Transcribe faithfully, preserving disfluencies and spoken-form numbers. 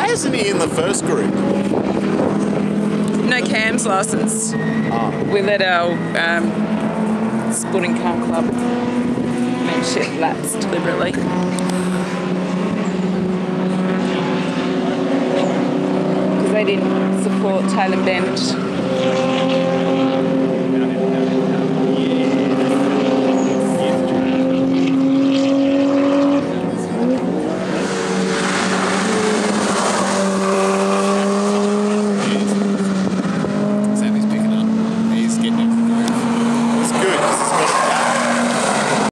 Why isn't he in the first group? No Cam's licence. Oh. We let our um, sporting car club membership lapse deliberately. Because they didn't support Taylor Bend